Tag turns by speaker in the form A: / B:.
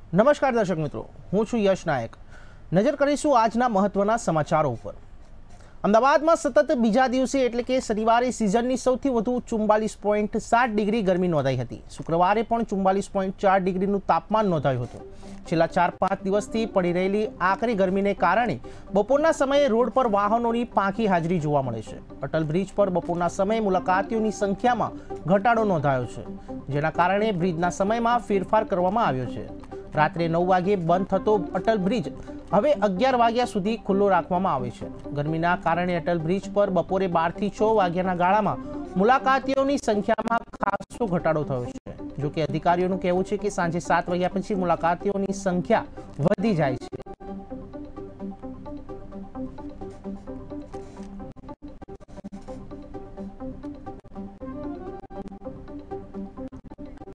A: નમસ્કાર દર્શક મિત્રો, હું છું યશ નાયક। નજર કરીશું આજના મહત્વના સમાચારો ઉપર। અમદાવાદમાં સતત બીજા દિવસે એટલે કે શનિવારે સિઝનની સૌથી વધુ 44.7 ડિગ્રી ગરમી નોંધાઈ હતી। શુક્રવારે પણ 44.4 ડિગ્રીનું તાપમાન નોંધાયું હતું। છેલ્લા 4-5 દિવસથી પડી રહેલી આકરી ગરમીને કારણે બપોરના સમયે રોડ પર વાહનોની પાંખી હાજરી જોવા મળે છે। અટલ બ્રિજ પર બપોરના સમયે મુલાકાતીઓની સંખ્યામાં ઘટાડો નોંધાયો છે, જેના કારણે બ્રિજના સમયમાં ફેરફાર કરવામાં આવ્યો છે। રાત્રે 9 વાગે બંધ થતો અટલ બ્રિજ હવે 11 વાગ્યા સુધી ખુલ્લો રાખવામાં આવે છે। ગરમીના કારણે અટલ બ્રિજ પર બપોરે 12 થી 6 વાગ્યાના ગાળામાં મુલાકાતીઓની સંખ્યામાં ખાસો ઘટાડો થયો છે। જો કે અધિકારીઓનું કહેવું છે કે સાંજે 7 વાગ્યા પછી મુલાકાતીઓની સંખ્યા વધી જાય છે।